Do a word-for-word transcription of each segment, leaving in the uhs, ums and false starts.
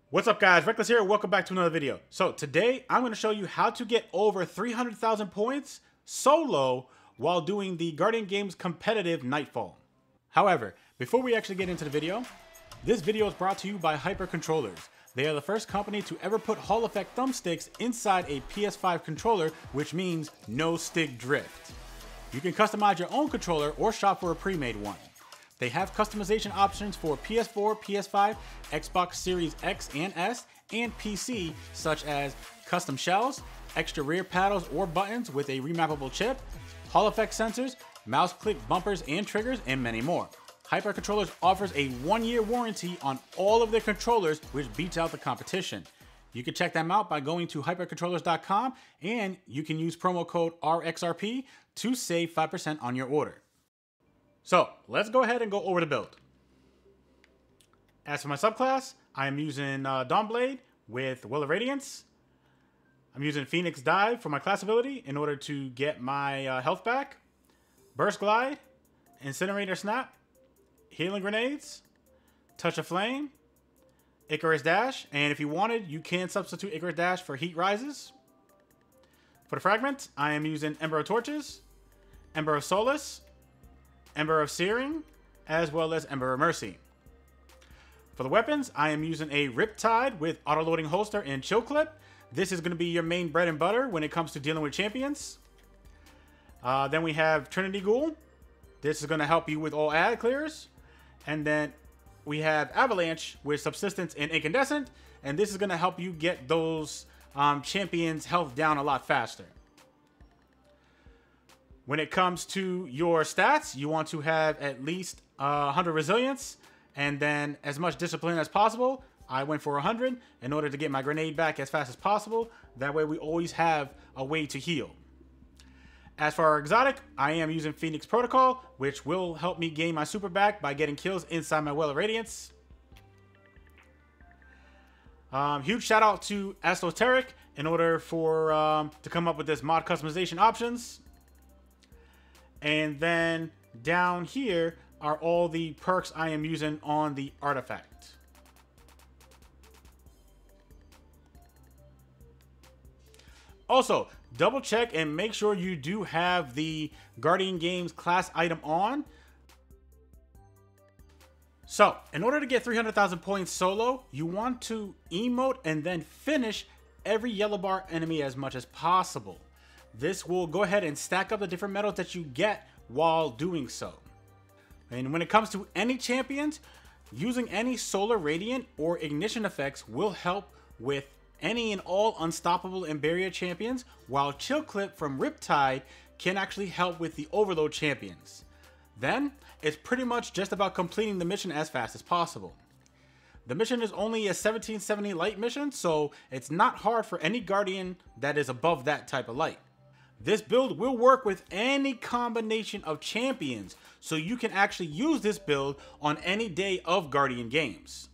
What's up guys, Reckless here, welcome back to another video. So today I'm going to show you how to get over three hundred thousand points solo while doing the Guardian Games competitive Nightfall. However, before we actually get into the video, this video is brought to you by Hyper Controllers. They are the first company to ever put Hall Effect thumbsticks inside a P S five controller, which means no stick drift. You can customize your own controller or shop for a pre-made one. They have customization options for P S four, P S five, Xbox Series X and S, and P C, such as custom shells, extra rear paddles or buttons with a remappable chip, Hall Effect sensors, mouse click bumpers and triggers, and many more. Hyper Controllers offers a one-year warranty on all of their controllers, which beats out the competition. You can check them out by going to hyper controllers dot com, and you can use promo code R X R P to save five percent on your order. So let's go ahead and go over the build. As for my subclass, I am using uh, Dawnblade with Will of Radiance. I'm using Phoenix Dive for my class ability in order to get my uh, health back. Burst Glide, Incinerator Snap, Healing Grenades, Touch of Flame, Icarus Dash, and if you wanted, you can substitute Icarus Dash for Heat Rises. For the fragment, I am using Ember of Torches, Ember of Solace, Ember of Searing, as well as Ember of Mercy. For the weapons, I am using a Riptide with auto-loading holster and chill clip. This is going to be your main bread and butter when it comes to dealing with champions. Uh, then we have Trinity Ghoul. This is going to help you with all ad clears. And then we have Avalanche with Subsistence and Incandescent. And this is going to help you get those um, champions' health down a lot faster. When it comes to your stats, you want to have at least uh, one hundred resilience and then as much discipline as possible. I went for one hundred in order to get my grenade back as fast as possible. That way we always have a way to heal. As for our exotic, I am using Phoenix Protocol, which will help me gain my super back by getting kills inside my Well of Radiance. Um, huge shout out to Esoteric in order for um, to come up with this mod customization options. And then down here are all the perks I am using on the artifact. Also, double check and make sure you do have the Guardian Games class item on. So, in order to get three hundred thousand points solo, you want to emote and then finish every yellow bar enemy as much as possible. This will go ahead and stack up the different medals that you get while doing so. And when it comes to any champions, using any Solar Radiant or Ignition effects will help with any and all Unstoppable and Barrier champions, while Chill Clip from Riptide can actually help with the Overload champions. Then, it's pretty much just about completing the mission as fast as possible. The mission is only a seventeen seventy light mission, so it's not hard for any Guardian that is above that type of light. This build will work with any combination of champions, so you can actually use this build on any day of Guardian Games.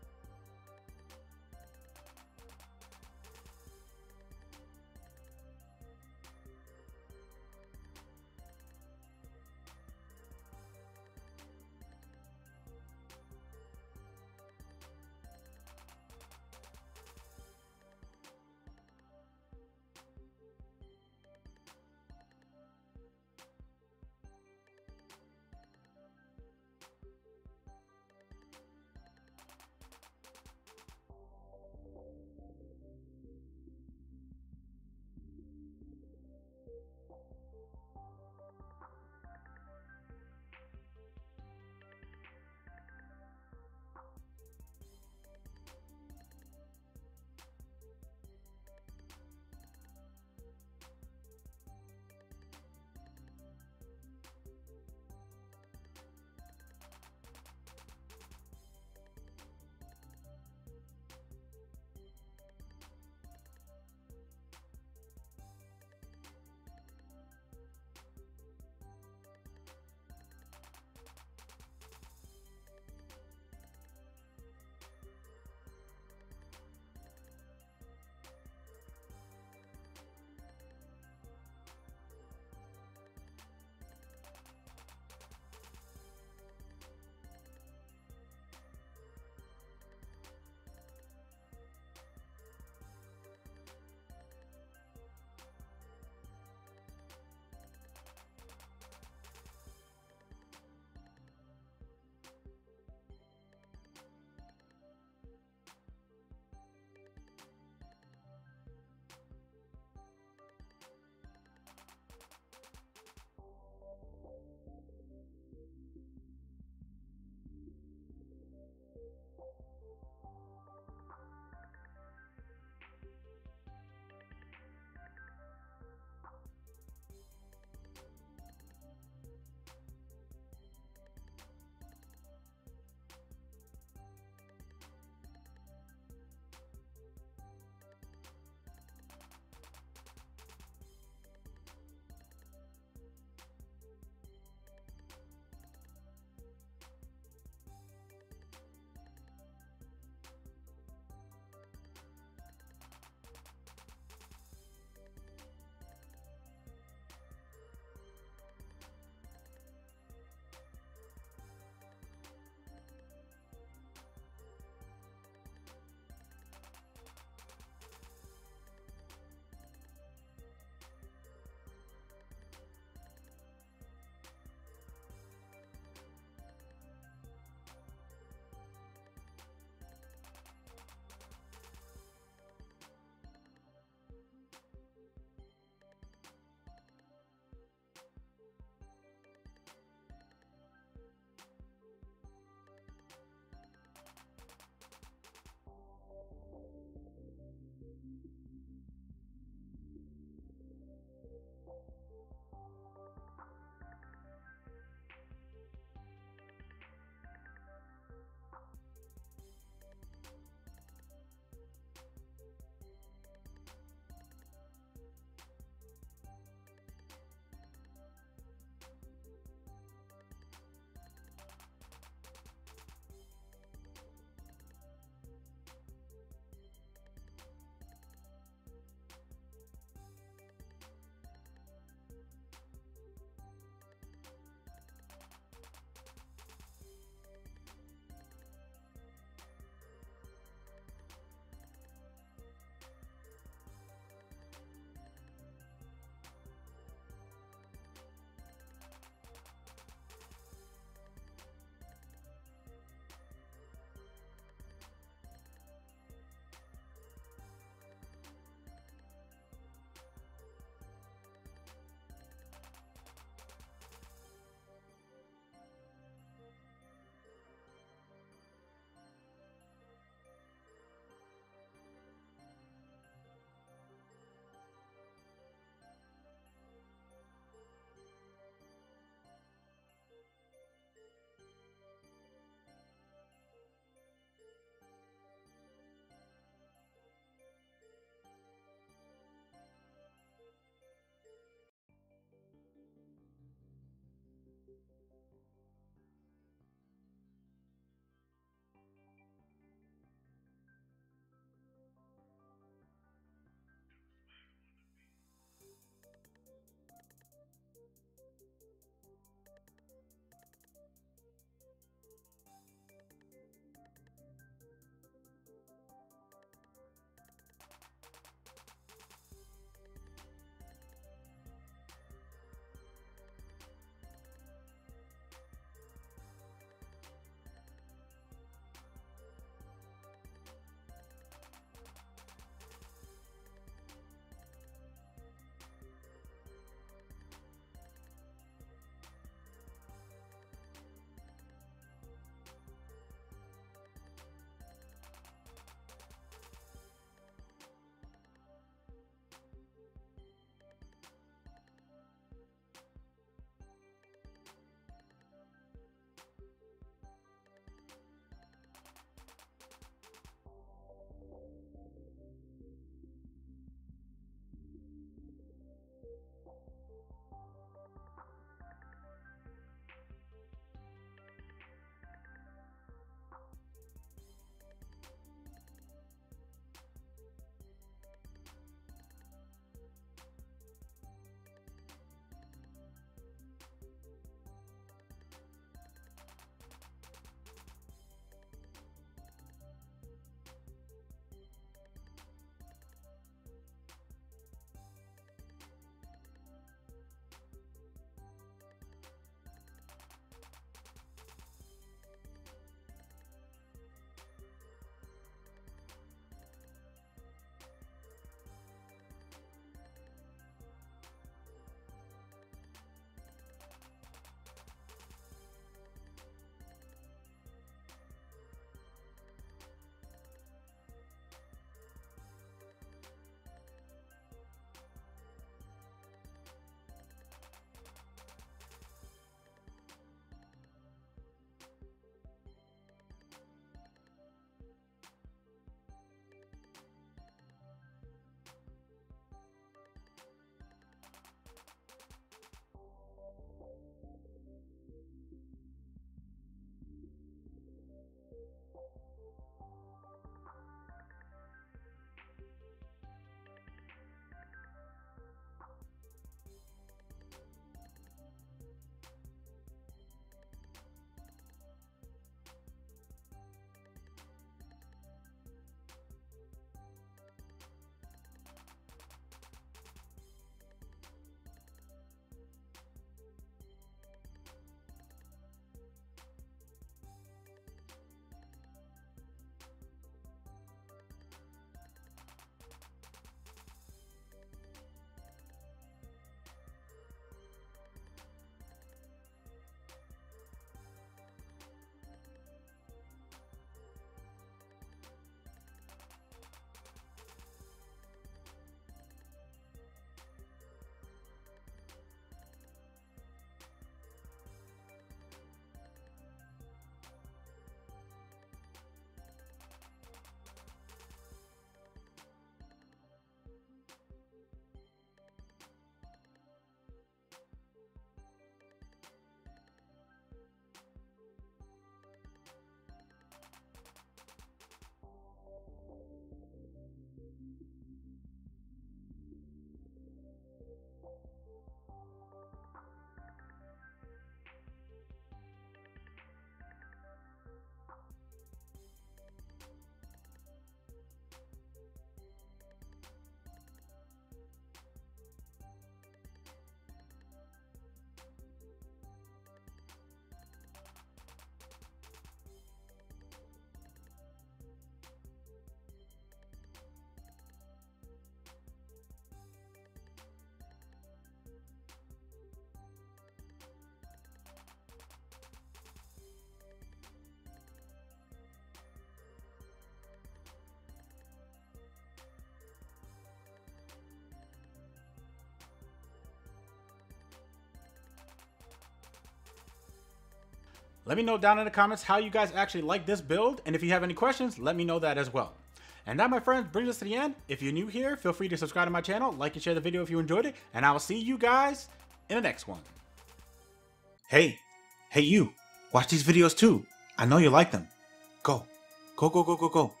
Let me know down in the comments how you guys actually like this build, and if you have any questions, let me know that as well. And that, my friends, brings us to the end. If you're new here, feel free to subscribe to my channel, like and share the video if you enjoyed it, and I will see you guys in the next one. Hey, hey you, watch these videos too. I know you like them. Go, go, go, go, go, go.